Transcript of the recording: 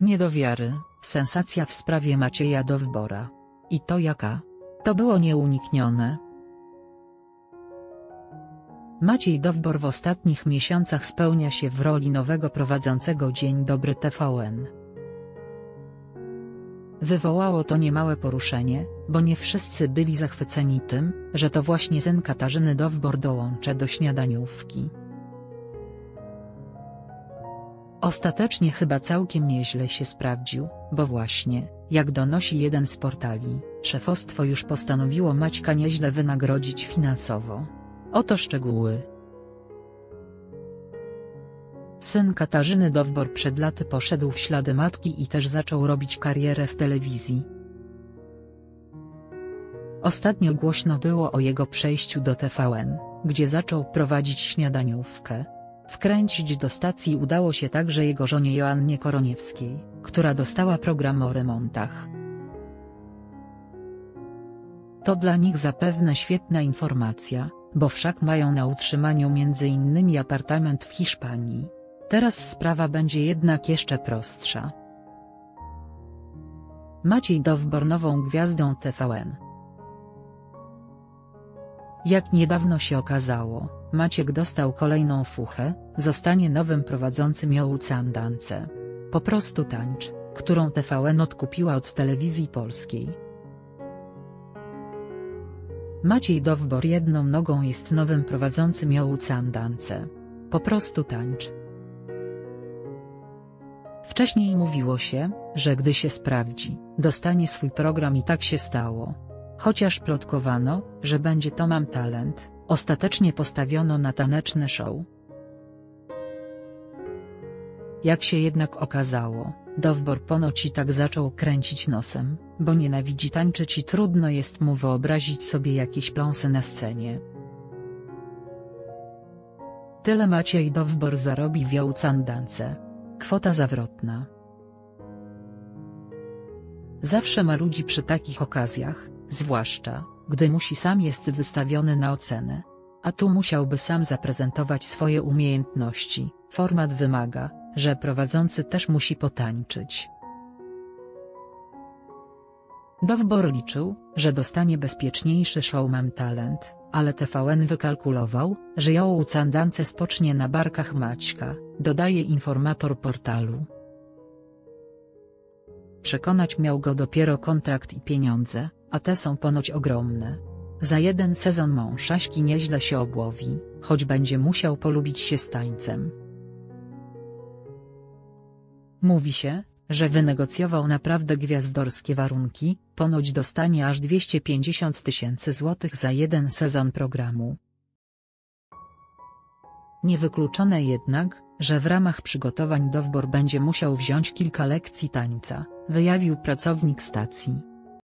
Nie do wiary, sensacja w sprawie Macieja Dowbora. I to jaka? To było nieuniknione. Maciej Dowbor w ostatnich miesiącach spełnia się w roli nowego prowadzącego Dzień Dobry TVN. Wywołało to niemałe poruszenie, bo nie wszyscy byli zachwyceni tym, że to właśnie syn Katarzyny Dowbor dołącza do śniadaniówki. Ostatecznie chyba całkiem nieźle się sprawdził, bo właśnie, jak donosi jeden z portali, szefostwo już postanowiło Maćka nieźle wynagrodzić finansowo. Oto szczegóły. Syn Katarzyny Dowbor przed laty poszedł w ślady matki i też zaczął robić karierę w telewizji. Ostatnio głośno było o jego przejściu do TVN, gdzie zaczął prowadzić śniadaniówkę. Wkręcić do stacji udało się także jego żonie Joannie Koroniewskiej, która dostała program o remontach. To dla nich zapewne świetna informacja, bo wszak mają na utrzymaniu m.in. apartament w Hiszpanii. Teraz sprawa będzie jednak jeszcze prostsza. Maciej Dowbor nową gwiazdą TVN. Jak niedawno się okazało, Maciek dostał kolejną fuchę, zostanie nowym prowadzącym Jołu Sundance. Po prostu tańcz, którą TVN odkupiła od Telewizji Polskiej. Maciej Dowbor jedną nogą jest nowym prowadzącym Jołu Sundance. Po prostu tańcz. Wcześniej mówiło się, że gdy się sprawdzi, dostanie swój program i tak się stało. Chociaż plotkowano, że będzie to Mam Talent, ostatecznie postawiono na taneczne show. Jak się jednak okazało, Dowbor ponoć i tak zaczął kręcić nosem, bo nienawidzi tańczyć i trudno jest mu wyobrazić sobie jakieś pląsy na scenie. Tyle Maciej Dowbor zarobi w Jołu Sundance. Kwota zawrotna. Zawsze marudzi przy takich okazjach, zwłaszcza, gdy musi sam jest wystawiony na ocenę. A tu musiałby sam zaprezentować swoje umiejętności, format wymaga, że prowadzący też musi potańczyć. Dowbor liczył, że dostanie bezpieczniejszy show Mam Talent, ale TVN wykalkulował, że Jołu Sundance spocznie na barkach Maćka, dodaje informator portalu. Przekonać miał go dopiero kontrakt i pieniądze, a te są ponoć ogromne. Za jeden sezon mąż Aśki nieźle się obłowi, choć będzie musiał polubić się z tańcem. Mówi się, że wynegocjował naprawdę gwiazdorskie warunki, ponoć dostanie aż 250 000 złotych za jeden sezon programu. Niewykluczone jednak, że w ramach przygotowań Dowbor będzie musiał wziąć kilka lekcji tańca, wyjawił pracownik stacji.